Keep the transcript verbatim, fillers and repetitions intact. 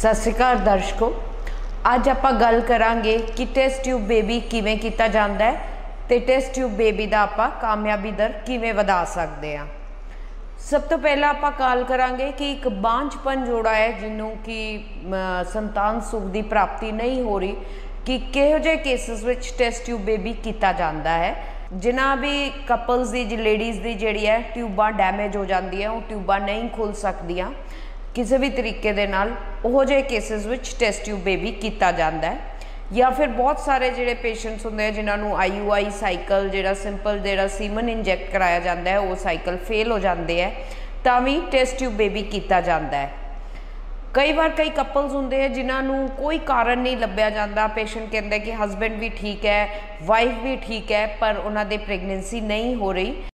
सत श्री अकाल दर्शकों, अज आपां गल करांगे कि टेस्ट ट्यूब बेबी किवें कीता जांदा है ते टेस्ट ट्यूब बेबी दा आपां कामयाबी दर किवें वधा सकदे हां। सब तो पहला आपां गल करांगे कि एक बांझपन जोड़ा है जिन्हों कि संतान सुख की प्राप्ति नहीं हो रही, कि किहो जिहे केसिस विच टेस्ट ट्यूब बेबी कीता जांदा है। जिन्हां भी कपल्स की लेडीज़ की जिहड़ी है ट्यूबां डैमेज हो जाती है, वो ट्यूबां नहीं खुल सकदियां किसी भी तरीके दे नाल, उहो जिहे केसिस विच टेस्ट ट्यूब बेबी कीता जांदा है। या फिर बहुत सारे जिहड़े पेशेंट्स होंदे हैं जिन्होंने आई यू आई साइकिल जिहड़ा सिंपल जिहड़ा सीमन इंजैक्ट कराया जाता है वो साइकिल फेल हो जाते हैं, तां भी टेस्ट ट्यूब बेबी कीता जाता है। कई बार कई कपल्स होंदे हैं जिन्होंने कोई कारण नहीं लभ्या जाता, पेशेंट कहता है कि हसबैंड भी ठीक है, वाइफ भी ठीक है, पर उन्होंने प्रेगनेंसी नहीं हो रही,